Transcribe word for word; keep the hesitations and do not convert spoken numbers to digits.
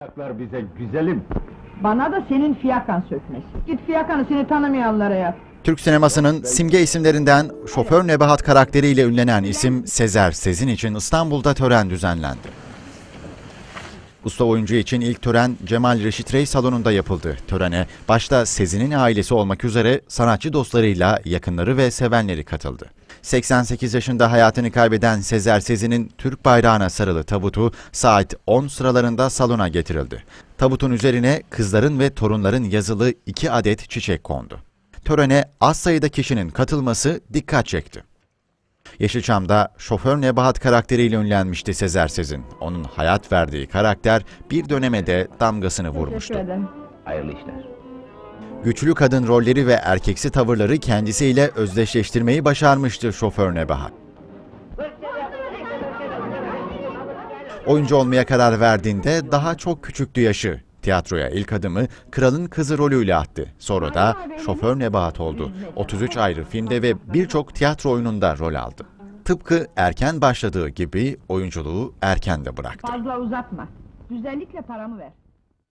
Ayaklar bize güzelim. Bana da senin fiyakan sökmesi. Git fiyakanı seni tanımayanlara yap. Türk sinemasının simge isimlerinden Şoför Nebahat karakteriyle ünlenen isim Sezer Sezin için İstanbul'da tören düzenlendi. Usta oyuncu için ilk tören Cemal Reşit Rey salonunda yapıldı. Törene başta Sezin'in ailesi olmak üzere sanatçı dostlarıyla yakınları ve sevenleri katıldı. seksen sekiz yaşında hayatını kaybeden Sezer Sezin'in Türk bayrağına sarılı tabutu saat on sıralarında salona getirildi. Tabutun üzerine kızların ve torunların yazılı iki adet çiçek kondu. Törene az sayıda kişinin katılması dikkat çekti. Yeşilçam'da Şoför Nebahat karakteriyle ünlenmişti Sezer Sezin. Onun hayat verdiği karakter bir döneme de damgasını vurmuştu. Hayırlı işler. Güçlü kadın rolleri ve erkeksi tavırları kendisiyle özdeşleştirmeyi başarmıştı Şoför Nebahat. Oyuncu olmaya karar verdiğinde daha çok küçüktü yaşı. Tiyatroya ilk adımı Kralın Kızı rolüyle attı. Sonra da Şoför Nebahat oldu. otuz üç ayrı filmde ve birçok tiyatro oyununda rol aldı. Tıpkı erken başladığı gibi oyunculuğu erken de bıraktı. Fazla uzatma. Güzellikle paramı ver.